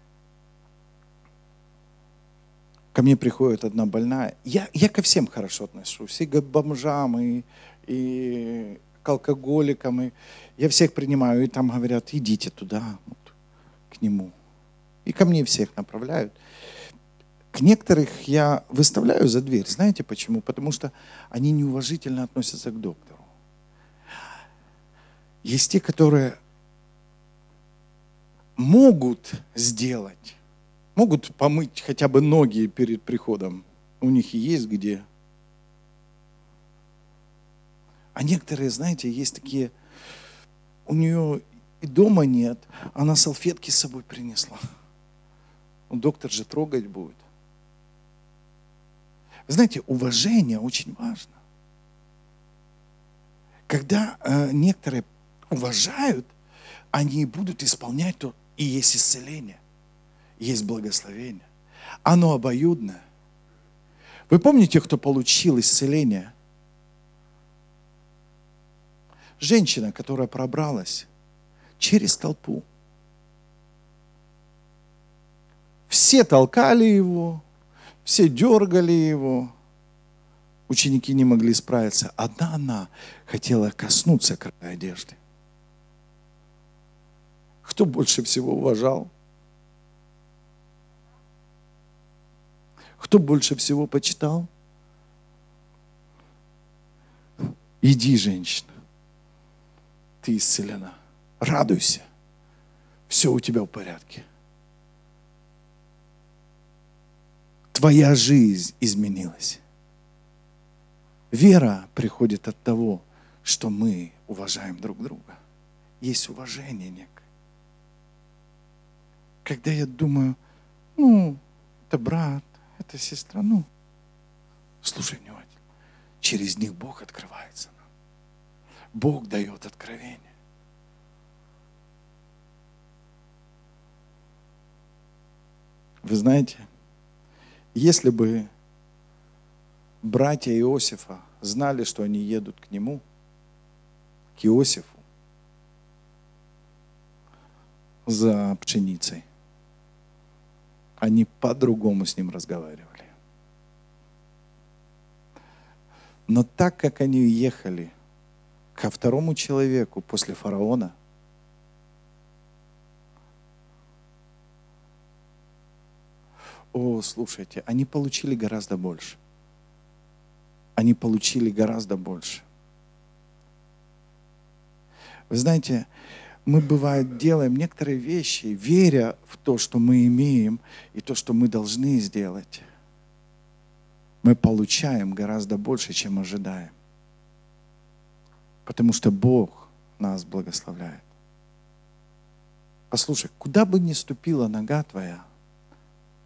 Ко мне приходит одна больная. Я ко всем хорошо отношусь. И к бомжам, и к алкоголикам. Я всех принимаю. И там говорят, идите туда, к нему. И ко мне всех направляют. К некоторых я выставляю за дверь. Знаете почему? Потому что они неуважительно относятся к доктору. Есть те, которые могут сделать, могут помыть хотя бы ноги перед приходом. У них и есть где. А некоторые, знаете, есть такие, у нее и дома нет, она салфетки с собой принесла. Доктор же трогать будет. Вы знаете, уважение очень важно. Когда некоторые уважают, они будут исполнять то, и есть исцеление, есть благословение. Оно обоюдное. Вы помните, кто получил исцеление? Женщина, которая пробралась через толпу. Все толкали его, все дергали его. Ученики не могли справиться. Одна она хотела коснуться края одежды. Кто больше всего уважал? Кто больше всего почитал? Иди, женщина. Ты исцелена. Радуйся. Все у тебя в порядке. Твоя жизнь изменилась. Вера приходит от того, что мы уважаем друг друга. Есть уважение некое. Когда я думаю, это брат, это сестра, слушай внимательно. Через них Бог открывается нам. Бог дает откровение. Вы знаете, если бы братья Иосифа знали, что они едут к нему, к Иосифу, за пшеницей, они по-другому с ним разговаривали. Но так как они ехали ко второму человеку после фараона, слушайте, они получили гораздо больше. Они получили гораздо больше. Вы знаете, мы, бывает, делаем некоторые вещи, веря в то, что мы имеем, и то, что мы должны сделать. Мы получаем гораздо больше, чем ожидаем. Потому что Бог нас благословляет. Послушай, куда бы ни ступила нога твоя,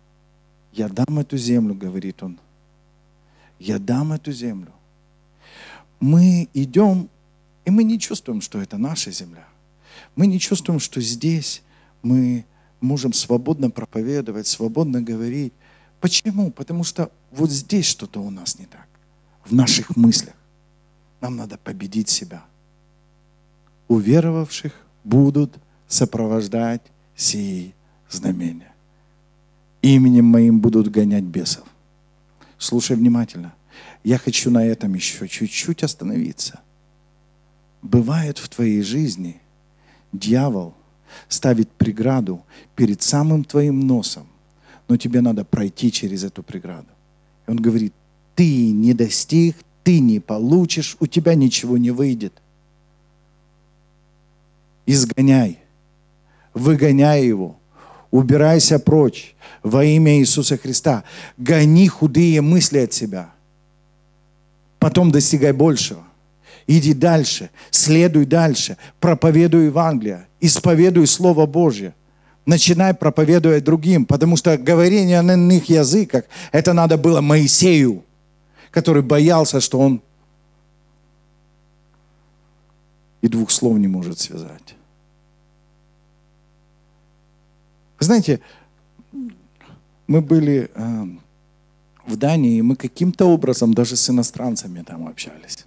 Я дам эту землю, говорит он. Я дам эту землю. Мы идем, и мы не чувствуем, что это наша земля. Мы не чувствуем, что здесь мы можем свободно проповедовать, свободно говорить. Почему? Потому что вот здесь что-то у нас не так. В наших мыслях. Нам надо победить себя. Уверовавших будут сопровождать сии знамения. Именем моим будут гонять бесов. Слушай внимательно. Я хочу на этом еще чуть-чуть остановиться. Бывает в твоей жизни, дьявол ставит преграду перед самым твоим носом, но тебе надо пройти через эту преграду. И он говорит, ты не достиг, ты не получишь, у тебя ничего не выйдет. Изгоняй, выгоняй его, убирайся прочь во имя Иисуса Христа. Гони худые мысли от себя. Потом достигай большего. Иди дальше, следуй дальше, проповедуй Евангелие, исповедуй Слово Божье. Начинай проповедовать другим, потому что говорение на иных языках, это надо было Моисею, который боялся, что он и двух слов не может связать. Вы знаете, мы были в Дании, и мы каким-то образом даже с иностранцами там общались.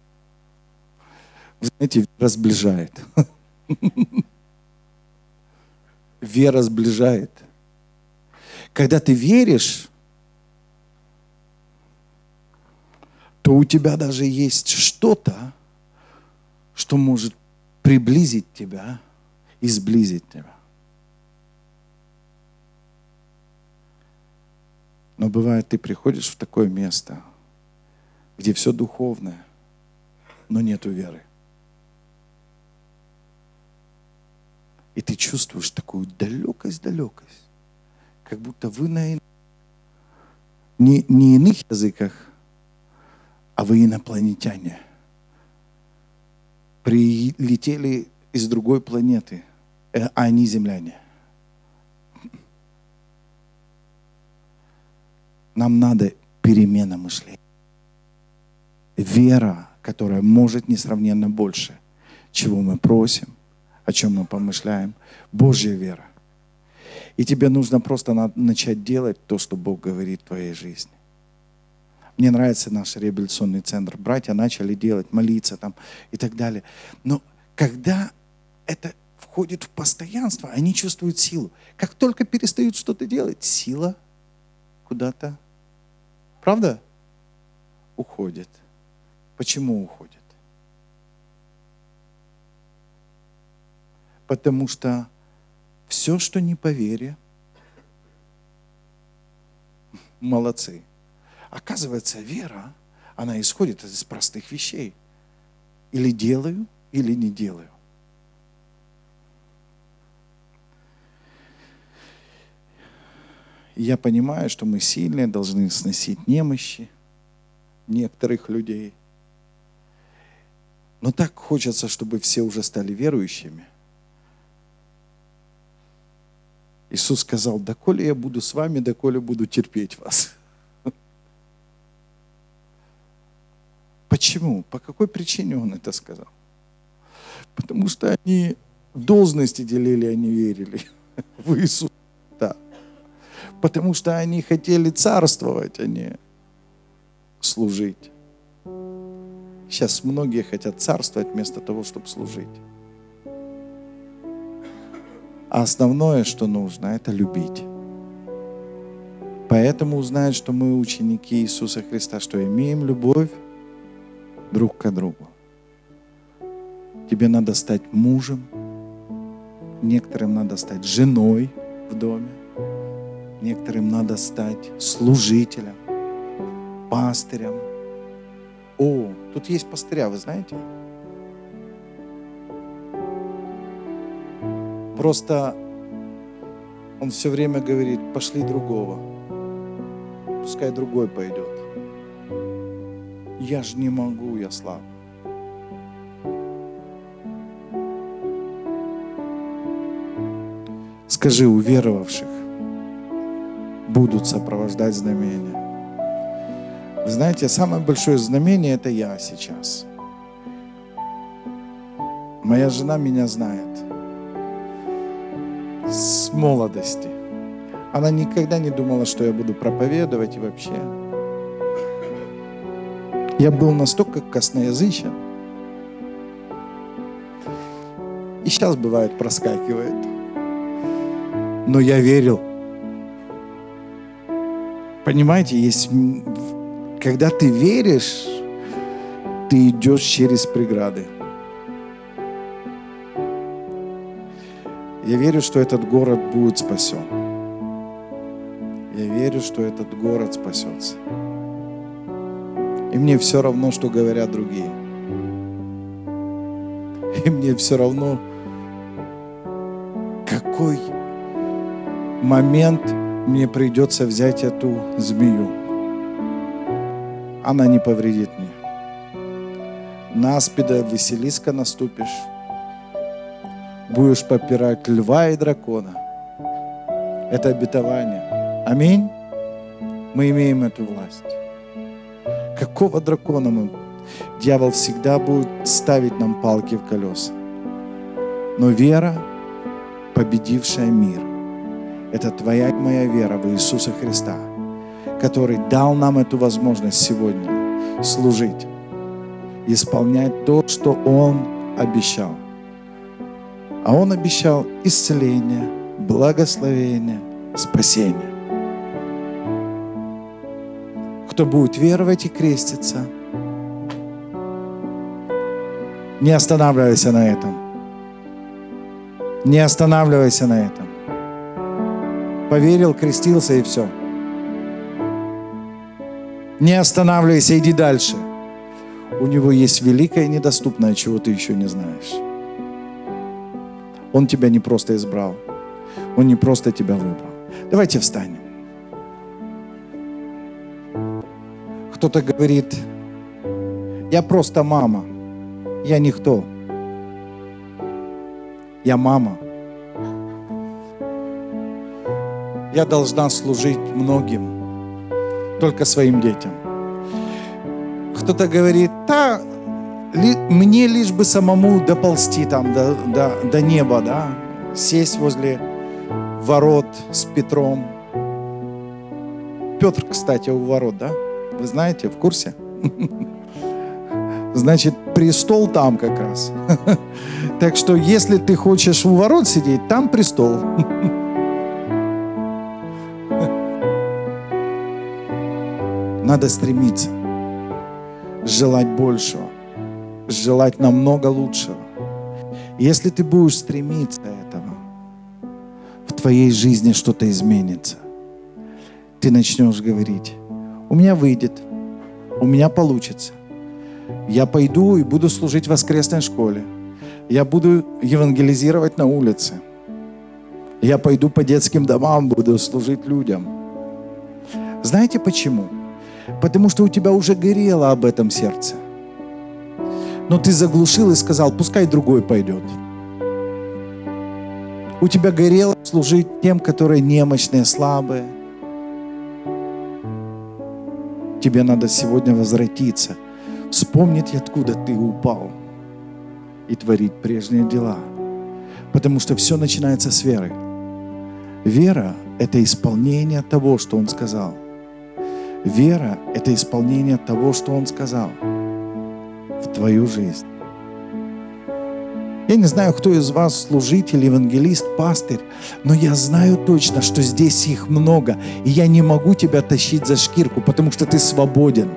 Вы знаете, вера сближает. Вера сближает. Когда ты веришь, то у тебя даже есть что-то, что может приблизить тебя и сблизить тебя. Но бывает, ты приходишь в такое место, где все духовное, но нету веры. И ты чувствуешь такую далекость, как будто вы на не иных языках, а вы инопланетяне. Прилетели из другой планеты, а они земляне. Нам надо перемена мышления. Вера, которая может несравненно больше, чего мы просим, о чем мы помышляем. Божья вера. И тебе нужно просто начать делать то, что Бог говорит в твоей жизни. Мне нравится наш реабилитационный центр. Братья начали делать, молиться там и так далее. Но когда это входит в постоянство, они чувствуют силу. Как только перестают что-то делать, сила куда-то, правда, уходит. Почему уходит? Потому что все, что не по вере, молодцы. Оказывается, вера, она исходит из простых вещей. Или делаю, или не делаю. И я понимаю, что мы сильные, должны сносить немощи некоторых людей. Но так хочется, чтобы все уже стали верующими. Иисус сказал, доколе я буду с вами, доколе буду терпеть вас. Почему? По какой причине Он это сказал? Потому что они должности делили, они верили в Иисуса. Потому что они хотели царствовать, а не служить. Сейчас многие хотят царствовать вместо того, чтобы служить. А основное, что нужно, это любить. Поэтому узнают, что мы ученики Иисуса Христа, что имеем любовь друг к другу. Тебе надо стать мужем, некоторым надо стать женой в доме, некоторым надо стать служителем, пастырем. О, тут есть пастыря, вы знаете? Просто он все время говорит, пошли другого. Пускай другой пойдет. Я же не могу, я слаб. Скажи, у веровавших будут сопровождать знамения. Вы знаете, самое большое знамение — это я сейчас. Моя жена меня знает с молодости. Она никогда не думала, что я буду проповедовать и вообще. Я был настолько косноязычен. И сейчас бывает проскакивает. Но я верил. Понимаете, есть... Когда ты веришь, ты идешь через преграды. Я верю, что этот город будет спасен. Я верю, что этот город спасется. И мне все равно, что говорят другие. И мне все равно, какой момент мне придется взять эту змею. Она не повредит мне. На аспида Василиска наступишь. Будешь попирать льва и дракона. Это обетование. Аминь. Мы имеем эту власть. Какого дракона мы? Дьявол всегда будет ставить нам палки в колеса. Но вера, победившая мир, это твоя и моя вера в Иисуса Христа, который дал нам эту возможность сегодня служить, исполнять то, что Он обещал. А Он обещал исцеление, благословение, спасение. Кто будет веровать и креститься, не останавливайся на этом. Не останавливайся на этом. Поверил, крестился и все. Не останавливайся, иди дальше. У него есть великое и недоступное, чего ты еще не знаешь. Он тебя не просто избрал. Он не просто тебя выбрал. Давайте встанем. Кто-то говорит: я просто мама. Я никто. Я мама. Я должна служить многим, только своим детям. Кто-то говорит: да, мне лишь бы самому доползти там до неба, да, сесть возле ворот с Петром. Петр, кстати, у ворот, да? Вы знаете, в курсе? Значит, престол там как раз. Так что, если ты хочешь у ворот сидеть, там престол. Надо стремиться, желать большего, желать намного лучшего. Если ты будешь стремиться этого, в твоей жизни что-то изменится. Ты начнешь говорить: у меня выйдет, у меня получится. Я пойду и буду служить в воскресной школе. Я буду евангелизировать на улице. Я пойду по детским домам, буду служить людям. Знаете почему? Потому что у тебя уже горело об этом сердце. Но ты заглушил и сказал: пускай другой пойдет. У тебя горело служить тем, которые немощные, слабые. Тебе надо сегодня возвратиться, вспомнить, откуда ты упал, и творить прежние дела. Потому что все начинается с веры. Вера – это исполнение того, что Он сказал. Вера – это исполнение того, что Он сказал в твою жизнь. Я не знаю, кто из вас служитель, евангелист, пастырь, но я знаю точно, что здесь их много, и я не могу тебя тащить за шкирку, потому что ты свободен.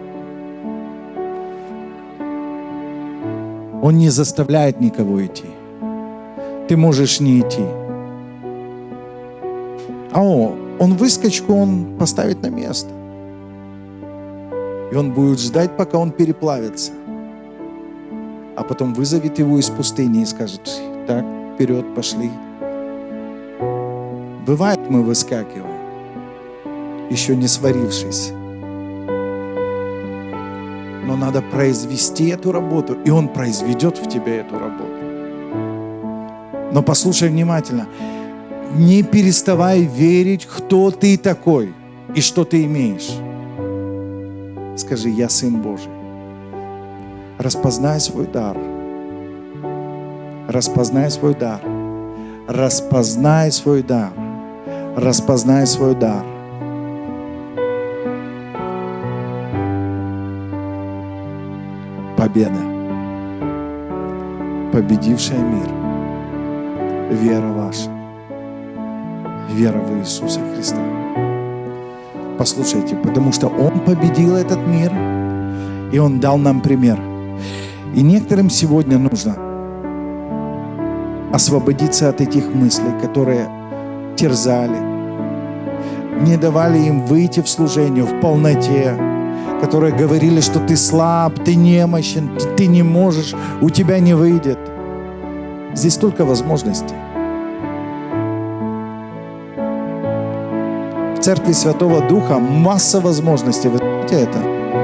Он не заставляет никого идти. Ты можешь не идти. А он выскочку, он поставит на место. И он будет ждать, пока он переплавится. А потом вызовет его из пустыни и скажет: так, вперед, пошли. Бывает, мы выскакиваем, еще не сварившись. Но надо произвести эту работу, и Он произведет в тебе эту работу. Но послушай внимательно. Не переставай верить, кто ты такой. и что ты имеешь. Скажи: я Сын Божий. Распознай свой дар. Распознай свой дар. Распознай свой дар. Распознай свой дар. Победа, победившая мир, вера ваша, вера в Иисуса Христа. Послушайте, потому что Он победил этот мир, и Он дал нам пример. И некоторым сегодня нужно освободиться от этих мыслей, которые терзали, не давали им выйти в служение в полноте, которые говорили, что ты слаб, ты немощен, ты не можешь, у тебя не выйдет. Здесь столько возможностей. В Церкви Святого Духа масса возможностей. Вы знаете это?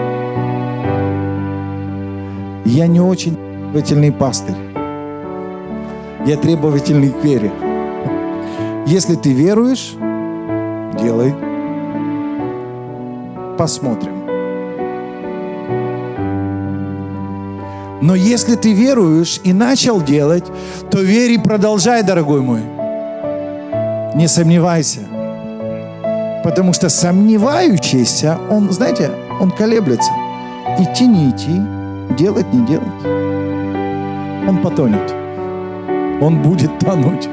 Я не очень требовательный пастырь. Я требовательный к вере. Если ты веруешь, делай. Посмотрим. Но если ты веруешь и начал делать, то верь и продолжай, дорогой мой. Не сомневайся. Потому что сомневающийся, он, знаете, он колеблется. Идти, не идти, делать, не делать. Он потонет. Он будет тонуть.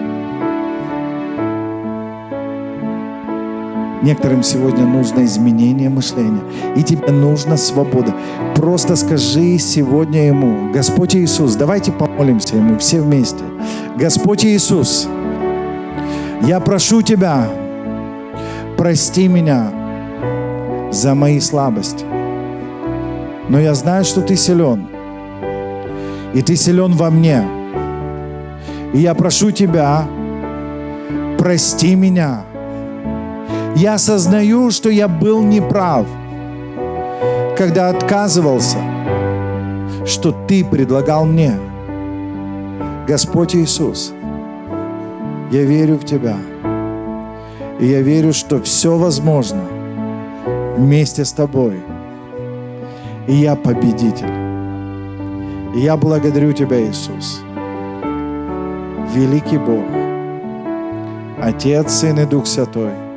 Некоторым сегодня нужно изменение мышления. И тебе нужна свобода. Просто скажи сегодня Ему: Господь Иисус, давайте помолимся Ему все вместе. Господь Иисус, я прошу Тебя, прости меня за мои слабости. Но я знаю, что Ты силен. И Ты силен во мне. И я прошу Тебя, прости меня. Я осознаю, что я был неправ, когда отказывался, что Ты предлагал мне. Господь Иисус, я верю в Тебя. И я верю, что все возможно вместе с Тобой. И я победитель. И я благодарю Тебя, Иисус. Великий Бог, Отец, Сын и Дух Святой.